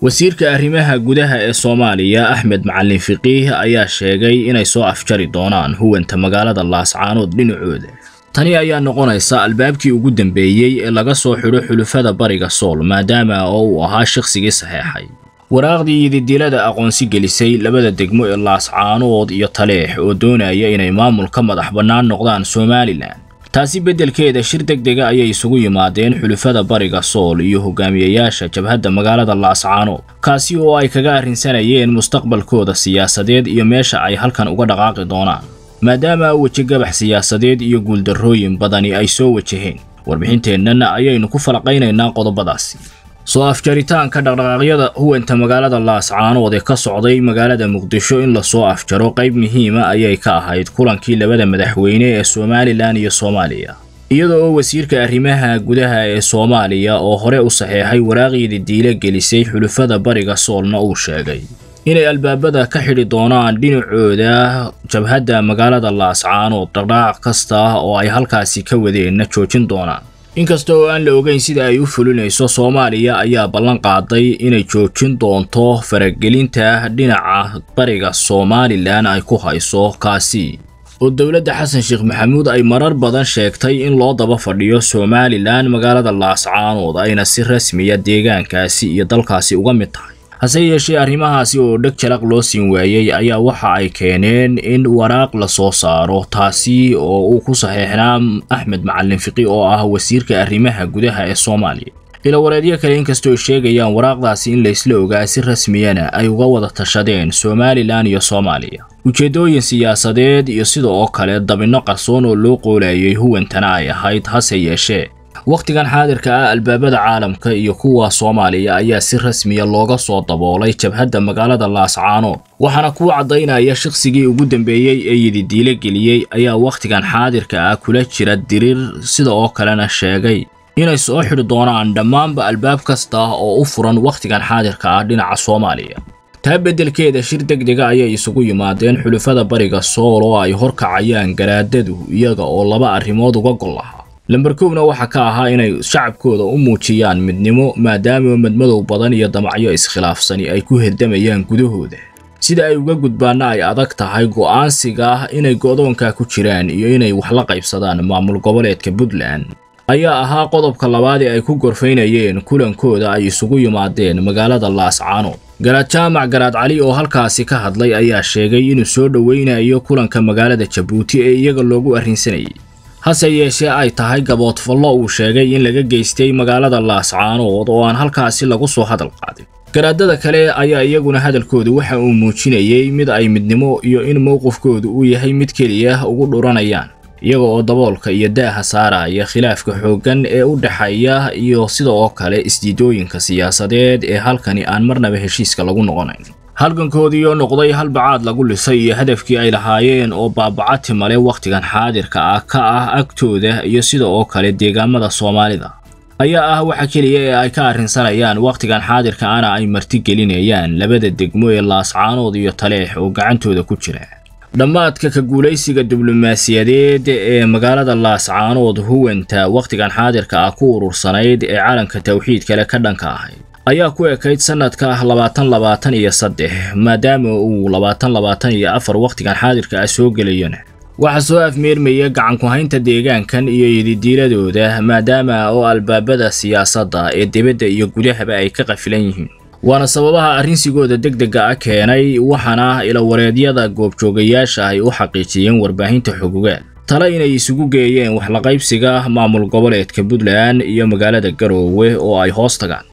wasiirka arrimaha gudaha ee Soomaaliya Axmed Macalin Fiqiih ayaa sheegay inay soo afjari doonaan huwanta magaalada Laascaanood dhinacooda. Tani ayaa noqonaysa albaabkii ugu dambeeyay ee laga soo xidho xulufada bariga Sool maadaama uu ahaa shakhsigii saxeexay waraaqdii idilada aqoonsi gelisay labada degmo ee Laascaanood iyo Taleex oo doonaya inay maamulka madax bannaan noqdaan Somaliland. taasi bedelkeeda shir degdega ayay isugu yimaadeen xulufada bariga Sool iyo hogaamiyayaasha jabhadda magaalada Laascaanood kaasi oo ay kaga arrinsanayeen mustaqbalkooda siyaasadeed iyo meesha ay halkan uga dhaqaaqi doonaan maadaama wajigabax siyaasadeed iyo guuldarrooyin badani ay soo wajaheen. warbixinteenna ayaynu ku falaqaynaynaa qodobadaasi. soo afjaritaanka dhaqdhaqaaqyada huwanta magaalada Laascaanood ee ka socday magaalada Muqdisho in la soo afjaro qayb muhiim ah ayay ka ahayd kulankii labada madaxweyne ee Somaliland iyo Soomaaliya iyadoo wasiirka arrimaha gudaha ee Soomaaliya oo hore u saxeexay waraaqdii diile gelisay xulufada bariga Soolna uu sheegay inay albaabada ka xidhi doonaan dhinacooda jabhadda magaalada Laascaanood dhaqdhaqaaq kasta oo ay halkaasi ka wadeen joojin doonaan. inkastoo aan la ogeyn sida ay u fulinayso Soomaaliya ayaa ballan qaaday inay joojin doonto faragelinta dhinaca bariga Somaliland ay ku hayso kaasi oo dawladda Xasan Sheekh Maxamuud ay marar badan sheegtay in loo daba fadhiyo Somaliland magaalada Laascaanood ayna si rasmi ah deegaankaasi iyo dalkaasi uga mid tahay. hase yeeshee arrimahaasi oo dhag jalaq loo siin waayay ayaa waxa ay keeneen in waraaq la soo saaro taasi oo uu ku saxeexnaa Axmed Macalin Fiqiih oo ah wasiirka arrimaha gudaha ee Soomaaliya. ila wareedyo kale inkastoo sheegayaan waraaqdaasi in la isla ogaa si rasmiyana ay uga wada tashadeen Somaliland iyo Soomaaliya ujeedooyin siyaasadeed iyo sidoo kale dabinno qarsoon oo loo qoolayay huwantana ay ahayd. hase yeeshee waqtigan xaadirka ah albaabada caalamka iyo kuwa Soomaaliya ayaa si rasmi ah looga soo daboolay jabhadda magaalada Laascaanood waxaana ku cadeynaya shakhsigii ugu dambeeyay ee yididiile geliyay ayaa waqtigan xaadirka ah kula jira dirir sidoo kalena sheegay inay soo xidhi doonaan dhammaanba albaab kasta oo u furan waqtigan xaadirka ah dhinaca Soomaaliya. taa bedelkeeda shir degdega ayay isugu yimaadeen xulufada bariga Sool oo ay horkacayaan garaadadu iyaga oo laba arrimood uga gol lahaa. lambar 1 waxa ka ahaa inay shacabkooda u muujiyaan midnimo maadaama madmadow badan iyo damacyo iskhilaafsani ay ku hirdamayaan gudahooda sida ay uga gudbaana ay adag tahay go'aansiga inay go'doonka ku jiraan iyo inay wax la qaybsadaan maamul goboleedka Puntland ayaa ahaa qodobka labaad ee ay ku gorfaynayeen kulankooda ay isugu yimaadeen magaalada Laascaanood. garaad jaamac garaad cali oo halkaasi ka hadlay ayaa sheegay inuu soo dhaweynayo kulanka magaalada Jabuuti ee iyaga loogu arrinsanayay hase yeeshee ay tahay gabood fallo uu sheegay in laga geystay magaalada Laascaanood oo aan halkaasi lagu soo hadal qaadin. garaadada kale ayaa iyaguna hadalkoodu waxa uu muujinayay mid ay midnimo iyo in mowqifkoodu uu yahay mid kaliya ugu dhuranayaan iyaga oo daboolka iyo daaha saaraya khilaafka xooggan ee u dhaxeeya iyo sidoo kale isdiidooyinka siyaasadeed ee halkani aan marnaba heshiiska lagu noqonayn. halgankoodii oo noqday halbacaad lagu lisay iyo hadafkii ay lahaayeen oo baabacati male waqtigan xaadirka ah ka ah agtooda iyo sidoo kale deegaamada Soomaalida ayaa ah waxa kaliya ee ay ka arrinsanayaan waqtigan xaadirka ana ay marti gelinayaan labada degmo ee Laascaanood iyo Taleex oo gacantooda ku jira. dhammaadka ka guulaysiga diblomaasiyadeed ee magaalada Laascaanood huwanta waqtigan xaadirka ah ku urursanayd ee caalamka tawxiid kale ka dhanka ahayd ayaa ku ekayd sanadka 2023 maadaama uu 2024 waqtigan xaadirka ah soo galayna waxa soo afmeermaya gacan ku haynta deegaankan iyo yididiiladooda maadaama oo albaabada siyaasadda ee dibadda iyo gudahaba ay ka qafilan yihiin waana sababaha arrinsigooda degdega ah keenay waxaana ila wareedyada goobjoogayaasha ay u xaqiijiyeen warbaahinta xogogaal tala inay isugu geeyeen wax la qaybsiga maamul goboleedka Puntland iyo magaalada Garowe oo ay hoos tagaan